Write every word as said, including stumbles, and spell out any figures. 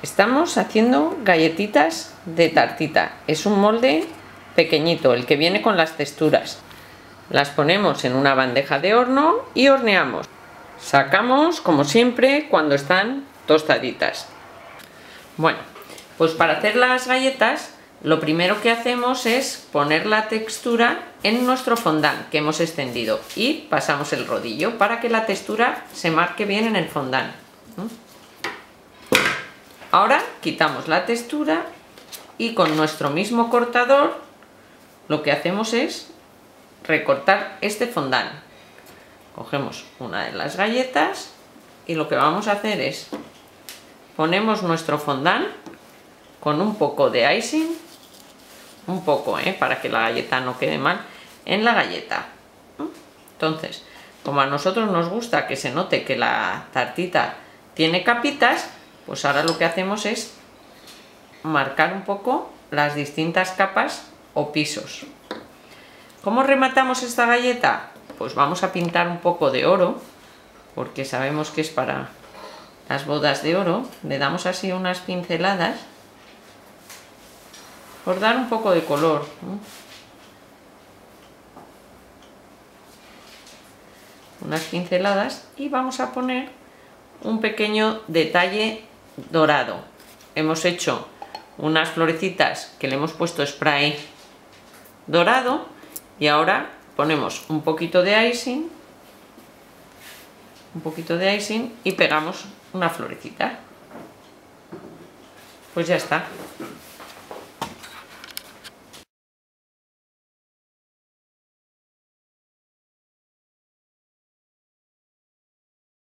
Estamos haciendo galletitas de tartita. Es un molde pequeñito, el que viene con las texturas. Las ponemos en una bandeja de horno y horneamos. Sacamos, como siempre, cuando están tostaditas. Bueno, pues para hacer las galletas, lo primero que hacemos es poner la textura en nuestro fondant que hemos extendido y pasamos el rodillo para que la textura se marque bien en el fondant. Ahora quitamos la textura y con nuestro mismo cortador lo que hacemos es recortar este fondant. Cogemos una de las galletas y lo que vamos a hacer es ponemos nuestro fondant con un poco de icing, un poco, ¿eh? para que la galleta no quede mal, en la galleta. Entonces, como a nosotros nos gusta que se note que la tartita tiene capitas, pues ahora lo que hacemos es marcar un poco las distintas capas o pisos. ¿Cómo rematamos esta galleta? Pues vamos a pintar un poco de oro, porque sabemos que es para las bodas de oro. Le damos así unas pinceladas por dar un poco de color, ¿no? Unas pinceladas y vamos a poner un pequeño detalle dorado. Hemos hecho unas florecitas que le hemos puesto spray dorado y ahora ponemos un poquito de icing, un poquito de icing y pegamos una florecita. Pues ya está.